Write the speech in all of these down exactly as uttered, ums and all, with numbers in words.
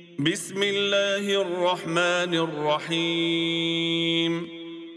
بسم الله الرحمن الرحيم.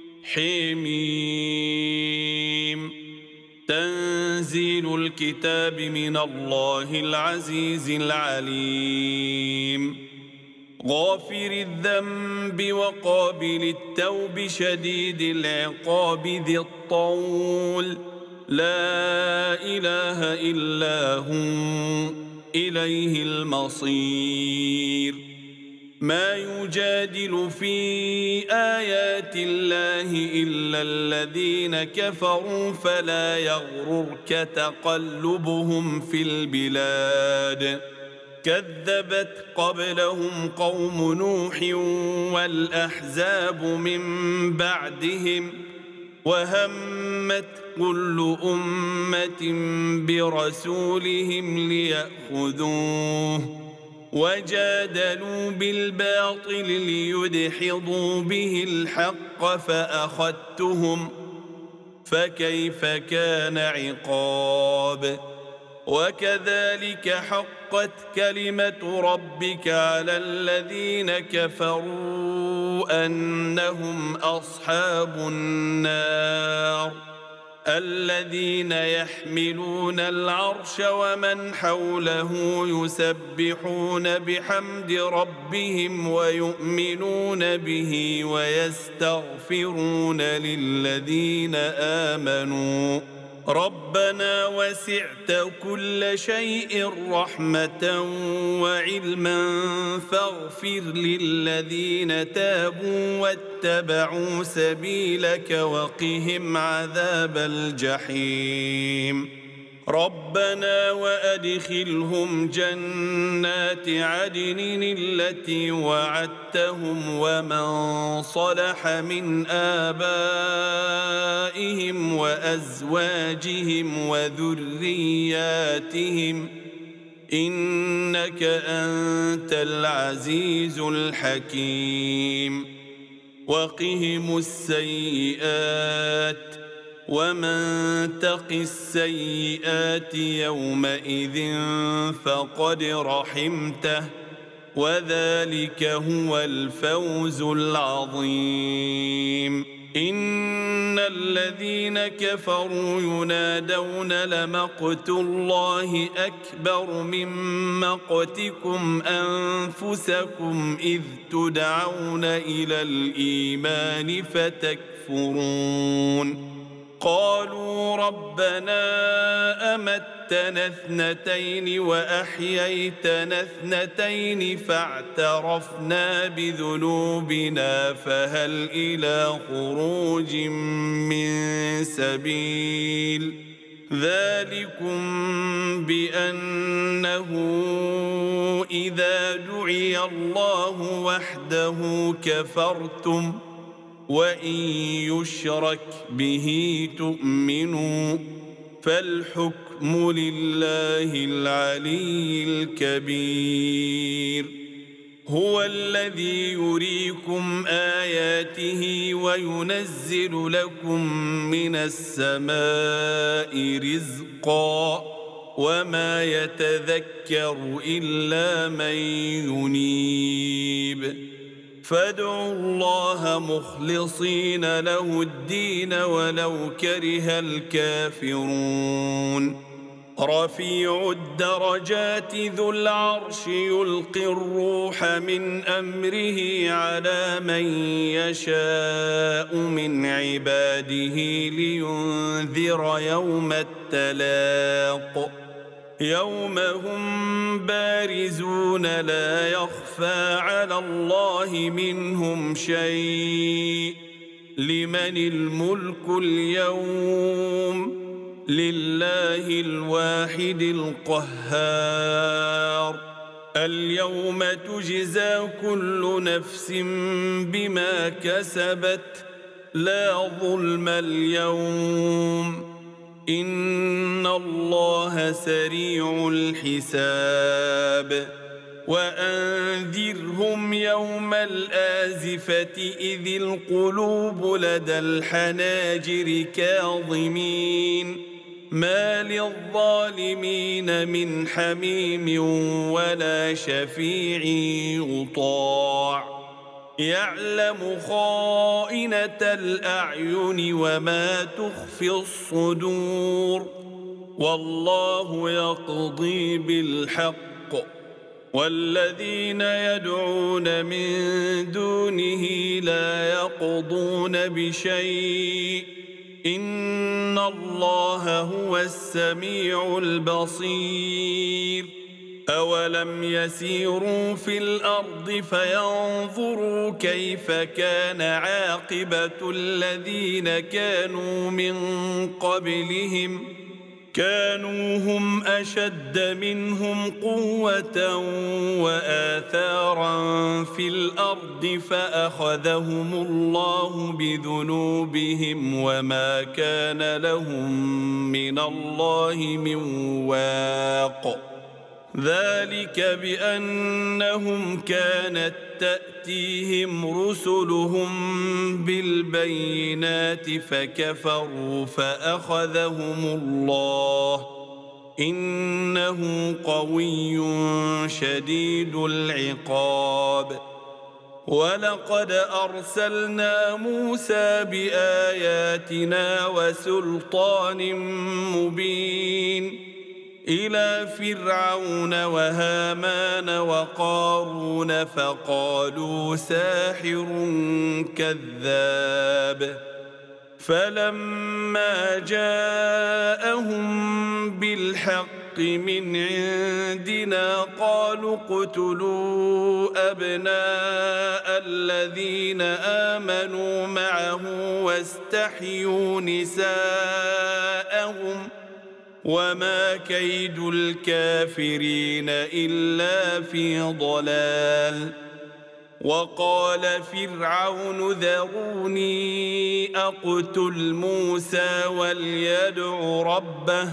حميم. تنزيل الكتاب من الله العزيز العليم. غافر الذنب وقابل التوب شديد العقاب ذي الطول، لا إله إلا هو إليه المصير. ما يجادل في آيات الله إلا الذين كفروا فلا يغررك تقلبهم في البلاد. كذبت قبلهم قوم نوح والأحزاب من بعدهم، وهمت كل أمة برسولهم ليأخذوه، وجادلوا بالباطل ليدحضوا به الحق فأخذتهم، فكيف كان عقاب. وكذلك حقت كلمة ربك على الذين كفروا أنهم أصحاب النار. الذين يحملون العرش ومن حوله يسبحون بحمد ربهم ويؤمنون به ويستغفرون للذين آمنوا ربنا وسعت كل شيء رحمة وعلما فاغفر للذين تابوا واتبعوا سبيلك وقهم عذاب الجحيم. ربنا وأدخلهم جنات عدن التي وعدتهم ومن صلح من آبائهم وأزواجهم وذرياتهم إنك أنت العزيز الحكيم. وقهم السيئات ومن تق السيئات يومئذ فقد رحمته، وذلك هو الفوز العظيم. إن الذين كفروا ينادون لمقت الله أكبر من مقتكم أنفسكم إذ تدعون إلى الإيمان فتكفرون. قالوا ربنا أمتنا اثنتين وأحييتنا اثنتين فاعترفنا بذنوبنا فهل إلى خروج من سبيل. ذلكم بأنه إذا دعي الله وحده كفرتم وإن يشرك به تؤمنوا فالحكم لله العلي الكبير. هو الذي يريكم آياته وينزل لكم من السماء رزقا وما يتذكر إلا من ينيب. فادعوا الله مخلصين له الدين ولو كره الكافرون. رفيع الدرجات ذو العرش يلقي الروح من أمره على من يشاء من عباده لينذر يوم التلاق. يوم هم بارزون لا يخفى على الله منهم شيء. لمن الملك اليوم؟ لله الواحد القهار. اليوم تجزى كل نفس بما كسبت لا ظلم اليوم إن الله سريع الحساب. وأنذرهم يوم الآزفة إذ القلوب لدى الحناجر كاظمين ما للظالمين من حميم ولا شفيع يطاع يعلم خائنة الأعين وما تخفي الصدور والله يقضي بالحق والذين يدعون من دونه لا يقضون بشيء إن الله هو السميع البصير أولم يسيروا في الأرض فينظروا كيف كان عاقبة الذين كانوا من قبلهم كانوا هم أشد منهم قوة وآثارا في الأرض فأخذهم الله بذنوبهم وما كان لهم من الله من واق ذلك بأنهم كانت تأتيهم رسلهم بالبينات فكفروا فأخذهم الله إنه قوي شديد العقاب ولقد أرسلنا موسى بآياتنا وسلطان مبين إلى فرعون وهامان وقارون فقالوا ساحر كذاب فلما جاءهم بالحق من عندنا قالوا اقتلوا أبناء الذين آمنوا معه واستحيوا نساءهم وما كيد الكافرين إلا في ضلال وقال فرعون ذروني أقتل موسى وليدع ربه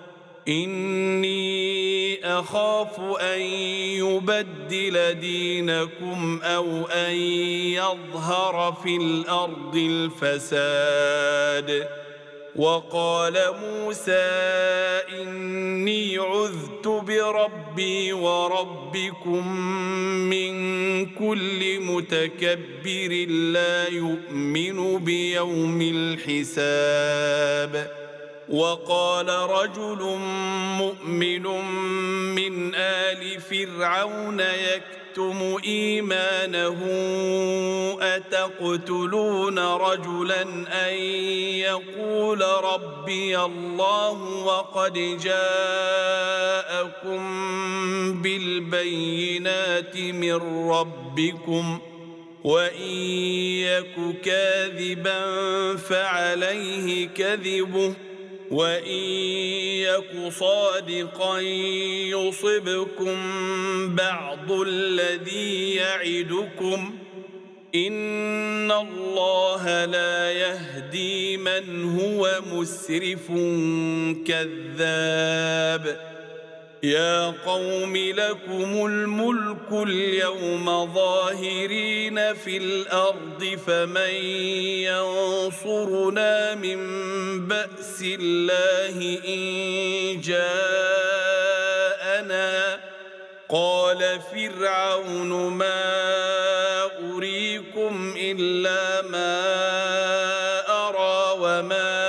إني أخاف أن يبدل دينكم أو أن يظهر في الأرض الفساد وقال موسى إني عذت بربي وربكم من كل متكبر لا يؤمن بيوم الحساب وقال رجل مؤمن من آل فرعون يكتم إيمانه أتقتلون رجلا أن يقول ربي الله وقد جاءكم بالبينات من ربكم وإن يك كاذبا فعليه كذبه وإن يك صادقا يصبكم بعض الذي يعدكم إن الله لا يهدي من هو مسرف كذاب يا قوم لكم الملك اليوم ظاهرين في الأرض فمن ينصرنا من بأس الله إن جاءنا قال فرعون ما أريكم إلا ما أرى وما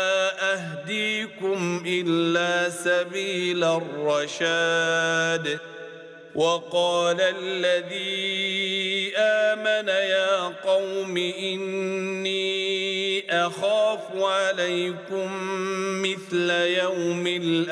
أهديكم إلا سبيل الرشاد وقال الذي آمن يا قوم إني أخاف عليكم مثل يوم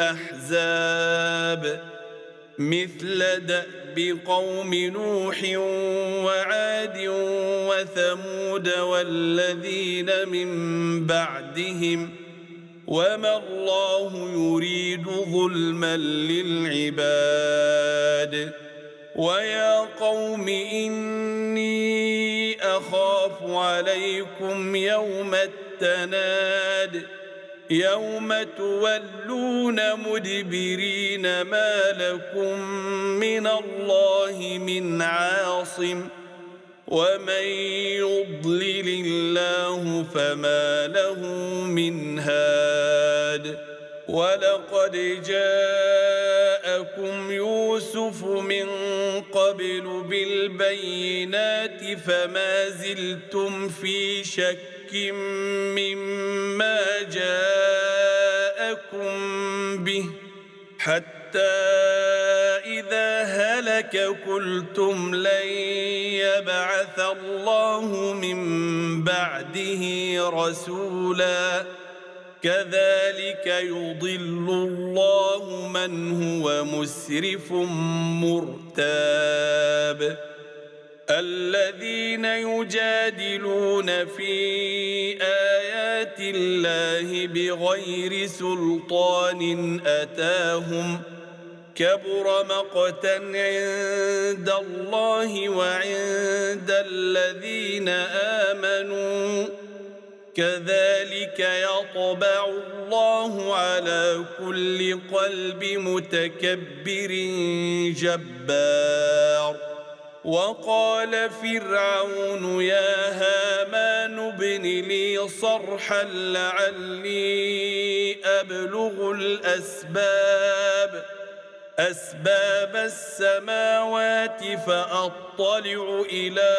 الأحزاب مثل دأب قوم نوح وعاد وثمود والذين من بعدهم وما الله يريد ظلما للعباد ويا قوم إني أخاف عليكم يوم التناد يوم تولون مدبرين ما لكم من الله من عاصم ومن يضلل الله فما له من هاد ولقد جاءكم يوسف من قبل بالبينات فما زلتم في شك مما جاءكم به حتى إذا هلك قلتم لن يبعث الله من بعده رسولا كذلك يضل الله من هو مسرف مرتاب الذين يجادلون في آيات الله بغير سلطان أتاهم كبر مقتا عند الله وعند الذين آمنوا كذلك يطبع الله على كل قلب متكبر جبار وقال فرعون يا هامان ابن لي صرحا لعلي أبلغ الأسباب أسباب السماوات فأطلع إلى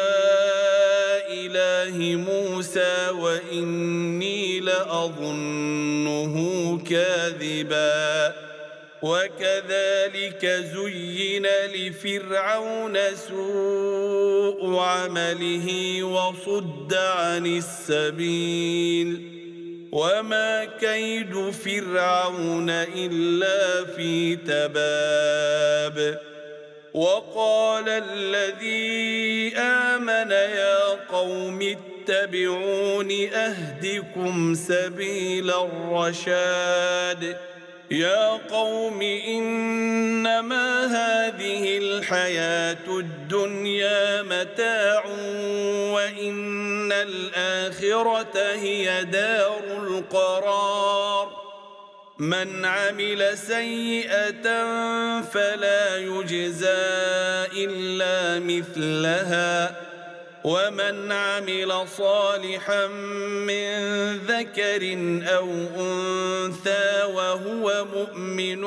إله موسى وإني لأظنه كاذبا وكذلك زين لفرعون سوء عمله وصد عن السبيل وما كيد فرعون إلا في تباب وقال الذي آمن يا قوم اتبعون أهدكم سبيل الرشاد يا قوم إنما هذه الحياة الدنيا متاع وإن الآخرة هي دار القرار من عمل سيئة فلا يجزى إلا مثلها ومن عمل صالحا من ذكر أو أنثى وهو مؤمن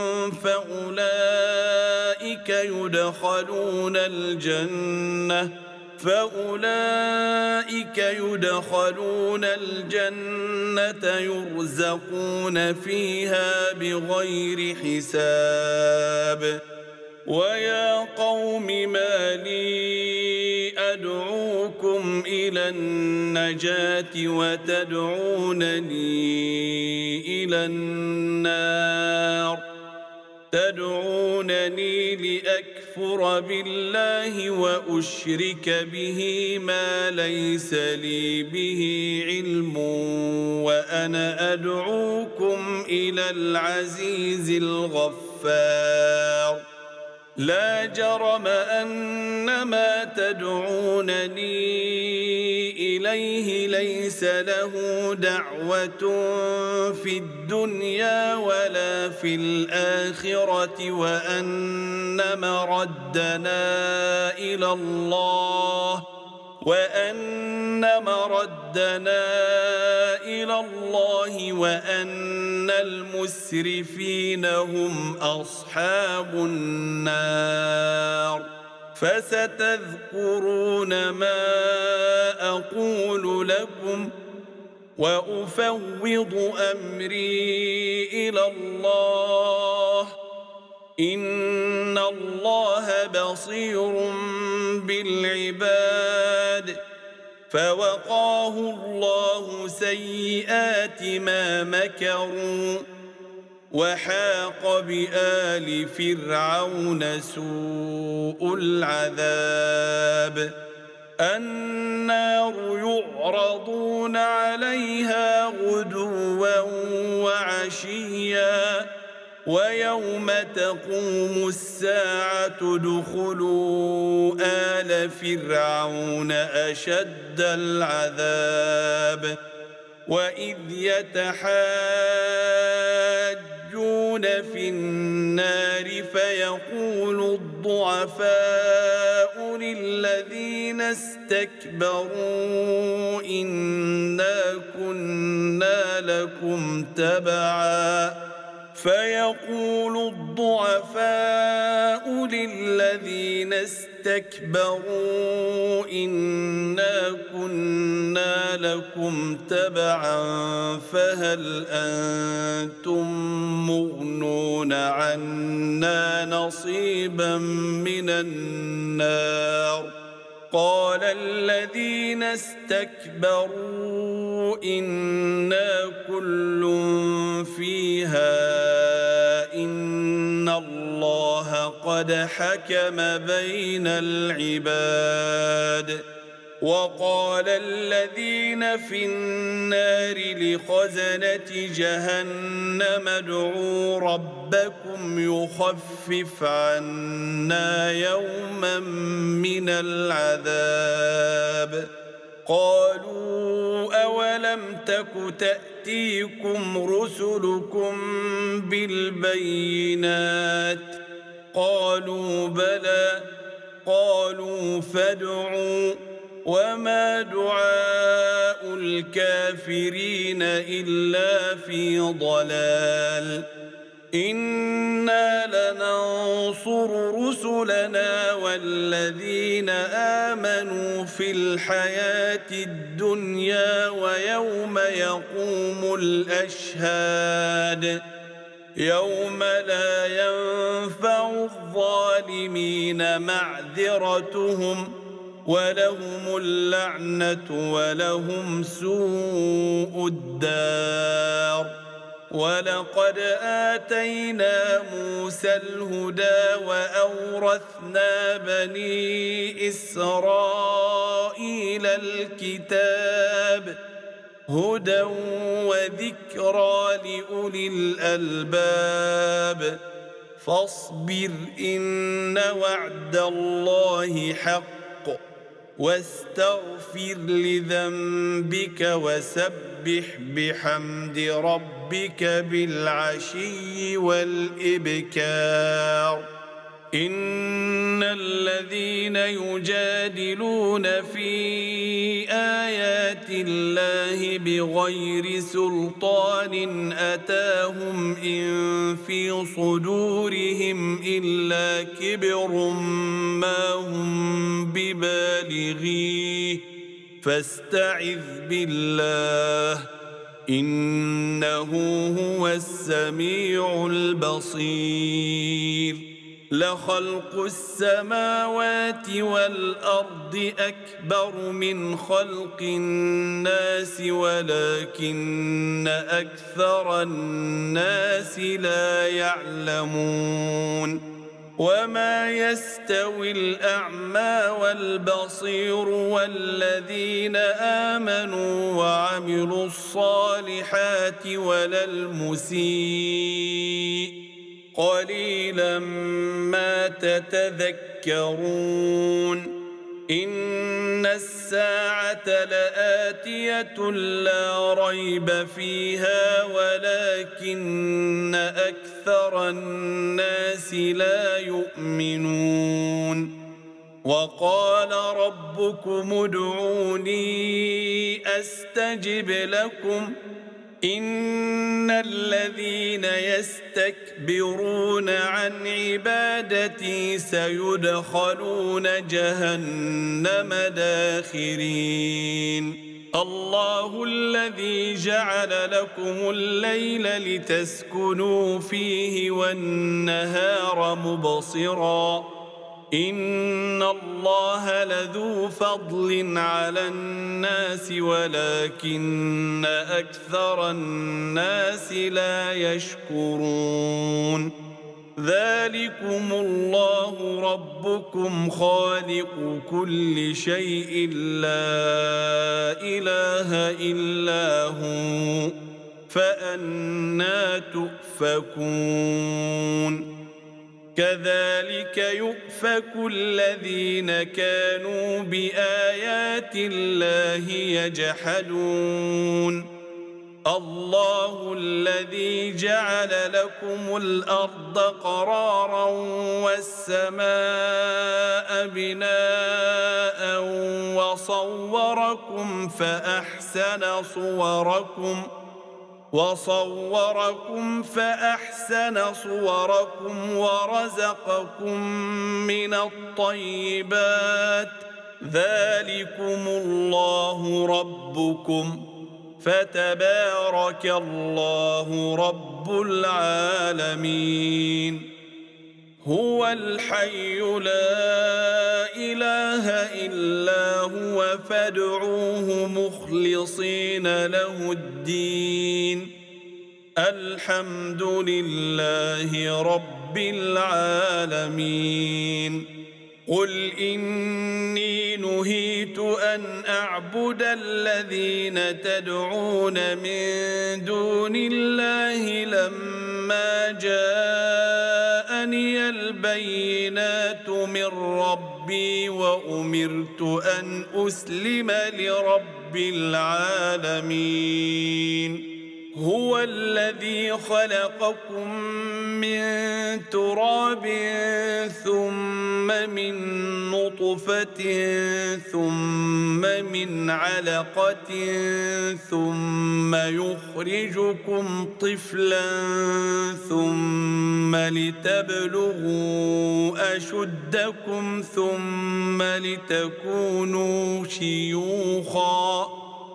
فأولئك يدخلون الجنة فأولئك يدخلون الجنة يرزقون فيها بغير حساب ويا قوم ما لي أدعوكم إلى النجاة وتدعونني إلى النار تدعونني لأكفر بالله وأشرك به ما ليس لي به علم وأنا أدعوكم إلى العزيز الغفار لا جرم أن ما تدعونني إليه ليس له دعوة في الدنيا ولا في الآخرة وأن مردنا إلى الله وأن مردنا إلى الله وأن المسرفين هم أصحاب النار فستذكرون ما أقول لكم وأفوض أمري إلى الله إن الله بصير بالعباد فوقاه الله سيئات ما مكروا وحاق بآل فرعون سوء العذاب النار يعرضون عليها غدوا وعشيا ويوم تقوم الساعة ادخلوا آل فرعون أشد العذاب وإذ يتحاجون في النار فيقول الضعفاء للذين استكبروا إنا كنا لكم تبعا فيقول الضعفاء للذين استكبروا إنا كنا لكم تبعا فهل أنتم مغنون عنا نصيبا من النار قال الذين استكبروا إنا كل فيها إن الله قد حكم بين العباد وقال الذين في النار لخزنة جهنم ادعوا ربكم يخفف عنا يوما من العذاب قالوا أولم تك تأتيكم رسلكم بالبينات قالوا بلى قالوا فادعوا وما دعاء الكافرين إلا في ضلال إنا لننصر رسلنا والذين آمنوا في الحياة الدنيا ويوم يقوم الأشهاد يوم لا ينفع الظالمين معذرتهم ولهم اللعنة ولهم سوء الدار ولقد آتينا موسى الهدى وأورثنا بني إسرائيل الكتاب هدى وذكرى لأولي الألباب فاصبر إن وعد الله حق واستغفر لذنبك وسبح بحمد ربك بالعشي والإبكار إن الذين يجادلون في آيات الله بغير سلطان أتاهم إن في صدورهم إلا كبر ما هم ببالغيه فاستعذ بالله إنه هو السميع البصير لخلق السماوات والأرض أكبر من خلق الناس ولكن أكثر الناس لا يعلمون وما يستوي الأعمى والبصير والذين آمنوا وعملوا الصالحات ولا المسيء قليلا ما تتذكرون إن الساعة لآتية لا ريب فيها ولكن أكثر الناس لا يؤمنون وقال ربكم ادعوني أستجب لكم إن الذين يستكبرون عن عبادتي سيدخلون جهنم داخرين الله الذي جعل لكم الليل لتسكنوا فيه والنهار مبصراً إن الله لذو فضل على الناس ولكن أكثر الناس لا يشكرون ذلكم الله ربكم خالق كل شيء لا إله إلا هو فأنى تؤفكون كذلك يؤفك الذين كانوا بآيات الله يجحدون الله الذي جعل لكم الأرض قرارا والسماء بناء وصوركم فأحسن صوركم وصوركم فأحسن صوركم ورزقكم من الطيبات ذلكم الله ربكم فتبارك الله رب العالمين. هو الحي لا إله إلا هو فادعوه مخلصين له الدين الحمد لله رب العالمين. قل إني نهيت أن أعبد الذين تدعون من دون الله لما جاءني البينات من ربي وأمرت أن أسلم لرب العالمين. هو الذي خلقكم من تراب ثم من نطفة ثم من علقة ثم يخرجكم طفلا ثم لتبلغوا أشدكم ثم لتكونوا شيوخا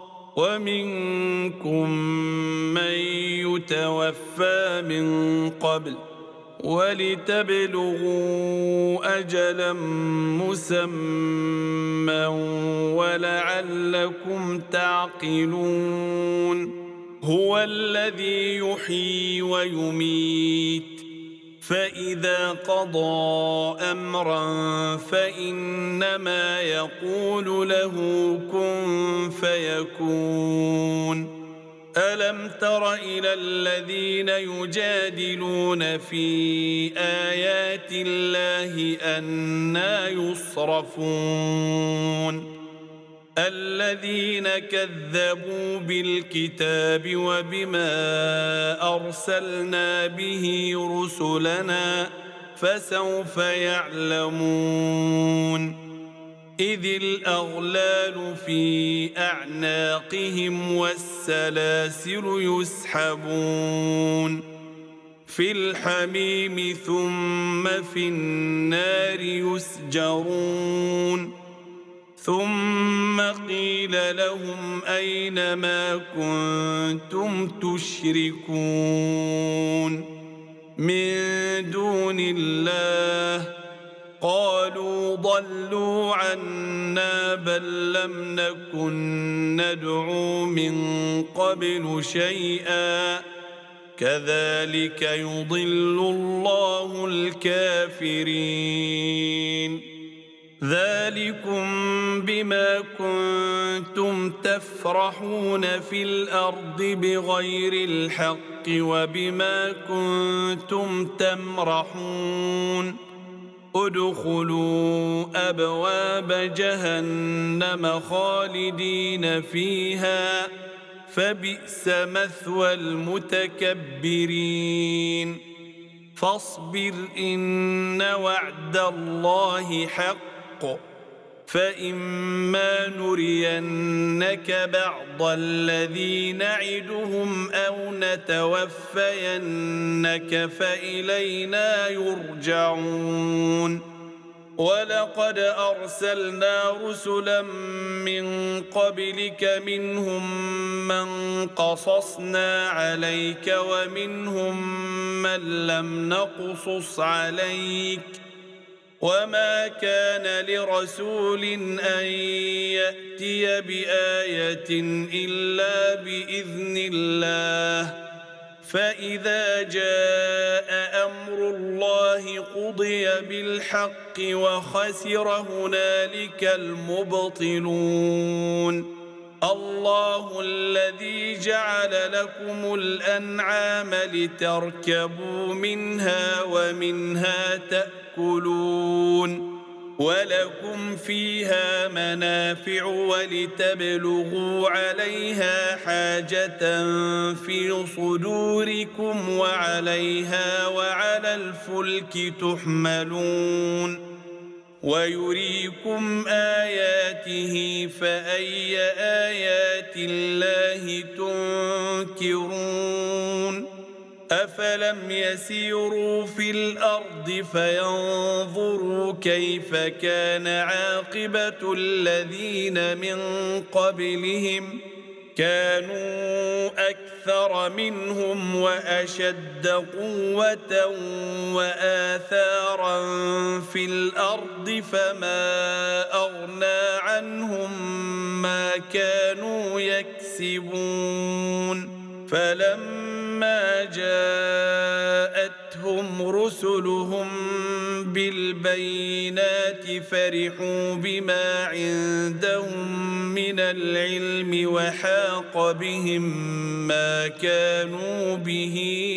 ومنكم من يتوفى من قبل ولتبلغوا أجلا مسمى ولعلكم تعقلون. هو الذي يحيي ويميت فإذا قضى أمرا فإنما يقول له كن فيكون. ألم تر إلى الذين يجادلون في آيات الله أنى يصرفون الذين كذبوا بالكتاب وبما أرسلنا به رسلنا فسوف يعلمون. إذ الأغلال في أعناقهم والسلاسل يسحبون في الحميم ثم في النار يسجرون. ثم قيل لهم أين ما كنتم تشركون من دون الله قالوا ضلوا عنا بل لم نكن ندعو من قبل شيئا كذلك يضل الله الكافرين. ذلكم بما كنتم تفرحون في الأرض بغير الحق وبما كنتم تمرحون. ادخلوا أبواب جهنم خالدين فيها فبئس مثوى المتكبرين. فاصبر إن وعد الله حق فإما نرينك بعض الذي نعدهم أو نتوفينك فإلينا يرجعون. ولقد أرسلنا رسلا من قبلك منهم من قصصنا عليك ومنهم من لم نقصص عليك وما كان لرسول أن يأتي بآية إلا بإذن الله فإذا جاء أمر الله قضي بالحق وخسر هنالك المبطلون. الله الذي جعل لكم الأنعام لتركبوا منها ومنها تأكلون ولكم فيها منافع ولتبلغوا عليها حاجة في صدوركم وعليها وعلى الفلك تحملون ويريكم آياته فأي آيات الله تنكرون أفلم يسيروا في الأرض فينظروا كيف كان عاقبة الذين من قبلهم كانوا أكثر منهم وأشد قوة وآثارا في الأرض فما أغنى عنهم ما كانوا يكسبون فلما جاءتهم رسلهم بالبينات فرحوا بما عندهم من العلم وحاق بهم ما كانوا به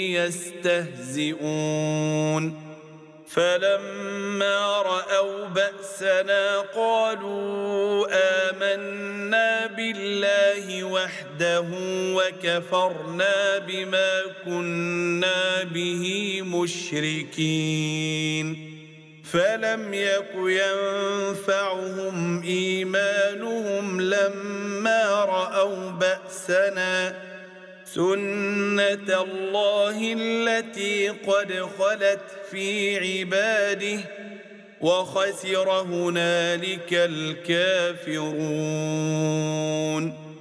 يستهزئون فلما رأوا بأسنا قالوا آمنا بالله وحده وكفرنا بما كنا به مشركين فلم يك ينفعهم إيمانهم لما رأوا بأسنا سنة الله التي قد خلت في عباده وخسر هنالك الكافرون